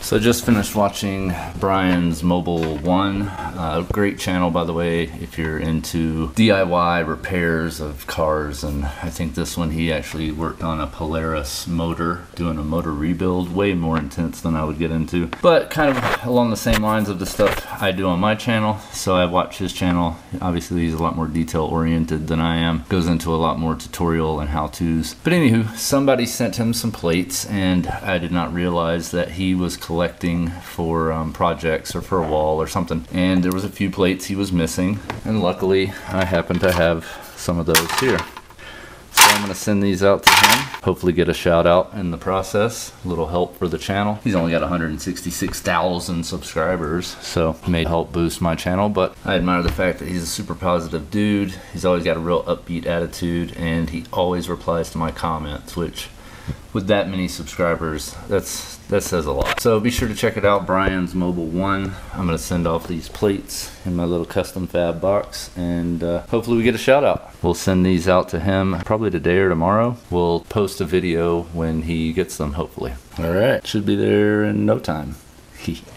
So I just finished watching BriansMobile1, great channel by the way if you're into DIY repairs of cars, and I think this one he actually worked on a Polaris motor, doing a motor rebuild, way more intense than I would get into, but kind of along the same lines of the stuff I do on my channel. So I watch his channel. Obviously he's a lot more detail oriented than I am, goes into a lot more tutorial and how-tos. But anywho, somebody sent him some plates and I did not realize that he was collecting for projects or for a wall or something, and there was a few plates he was missing, and luckily I happen to have some of those here. So I'm going to send these out to him, hopefully get a shout out in the process, a little help for the channel. He's only got 166,000 subscribers, so it may help boost my channel, but I admire the fact that he's a super positive dude. He's always got a real upbeat attitude, and he always replies to my comments, which with that many subscribers, that says a lot. So be sure to check it out, BriansMobile1. I'm gonna send off these plates in my little custom fab box, and hopefully we get a shout out. We'll send these out to him probably today or tomorrow. We'll post a video when he gets them, hopefully. All right, should be there in no time.